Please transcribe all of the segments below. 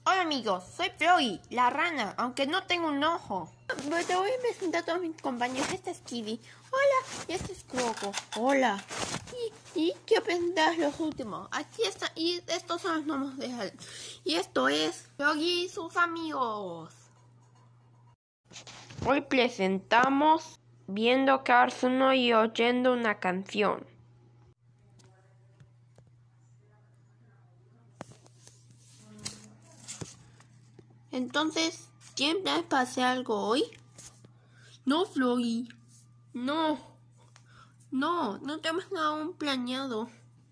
Hola amigos, soy Froggy, la rana, aunque no tengo un ojo. Te voy a presentar a todos mis compañeros. Este es Kiddy. Hola, y este es Croco. Hola. Y quiero presentar los últimos. Aquí está, y estos son los nombres de él. Y esto es Froggy y sus amigos. Hoy presentamos Viendo Cars 1 y oyendo una canción. Entonces, ¿quién planes para hacer algo hoy? No, Froggy. No tenemos nada aún planeado.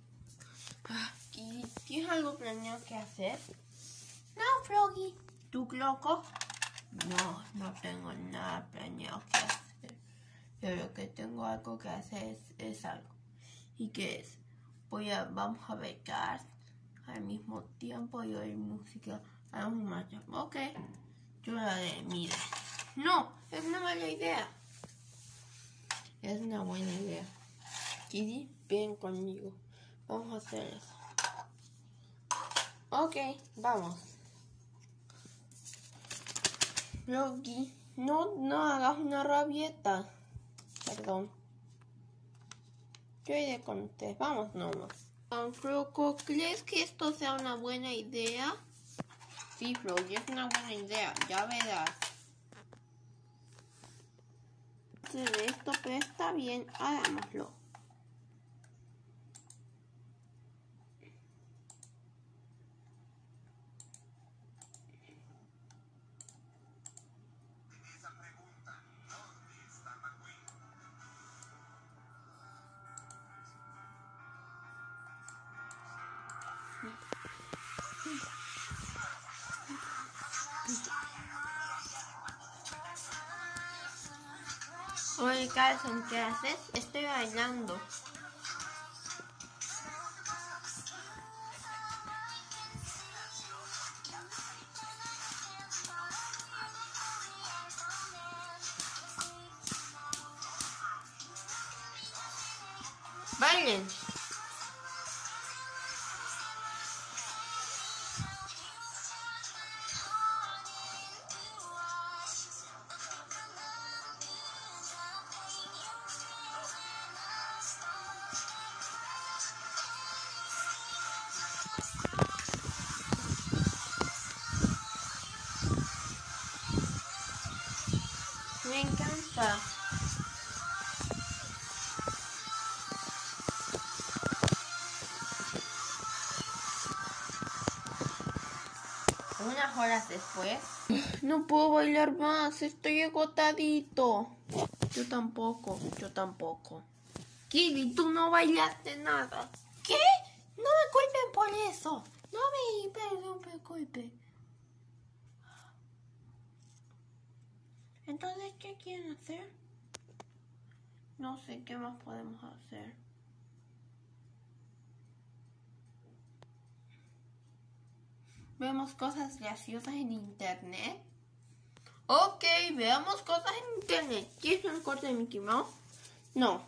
¿Tienes algo planeado que hacer? No, Froggy. ¿Tú, loco? No tengo nada planeado que hacer. Pero lo que tengo algo que hacer es algo. ¿Y qué es? Vamos a ver Cars al mismo tiempo y oír música al mismo tiempo. Ok, yo la haré, mira. No, es una mala idea. Es una buena idea. Kiddy, ven conmigo. Vamos a hacer eso. Ok, vamos. Froggy, no hagas una rabieta. Perdón. Yo iré con ustedes. Vamos nomás. Croco, ¿crees que esto sea una buena idea? Sí, Froggy, es una buena idea. Ya verás. Esto, pero está bien. Hagámoslo. Oye, Carson, ¿qué haces? Estoy bailando. ¡Bailen! Me encanta. Unas horas después. No puedo bailar más, estoy agotadito. Yo tampoco. Kiddy, tú no bailaste nada. ¿Qué? No me culpen por eso. No me culpen. Entonces, ¿qué quieren hacer? No sé qué más podemos hacer. ¿Vemos cosas graciosas en internet? Ok, veamos cosas en internet. ¿Quieres un corte de Mickey Mouse? No.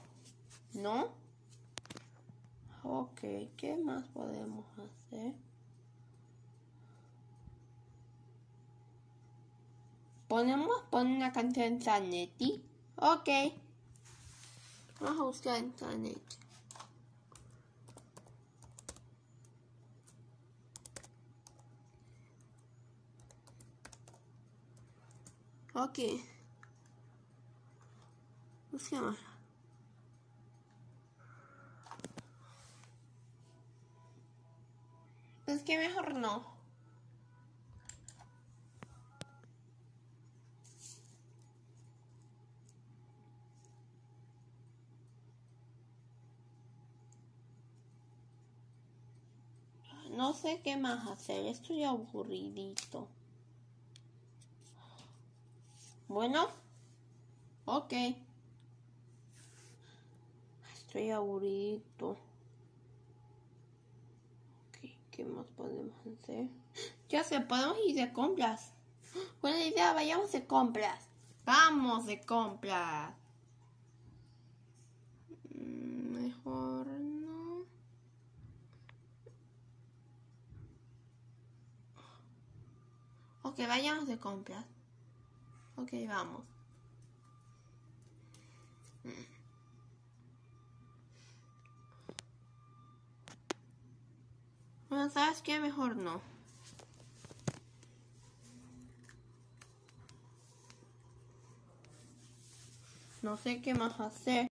Ok, ¿qué más podemos hacer? Poner una canción en Zanetti. Ok. Vamos a buscar en Zanetti. Ok. Busquemos. Es que mejor no. No sé qué más hacer. Estoy aburridito. Bueno. Ok. Estoy aburridito. Ok, ¿qué más podemos hacer? Ya sé, podemos ir de compras. Buena idea, vayamos de compras. Vamos de compras. Mejor no. Ok, vayamos de compras. Ok, vamos. Bueno, ¿sabes qué? Mejor no. No sé qué más hacer.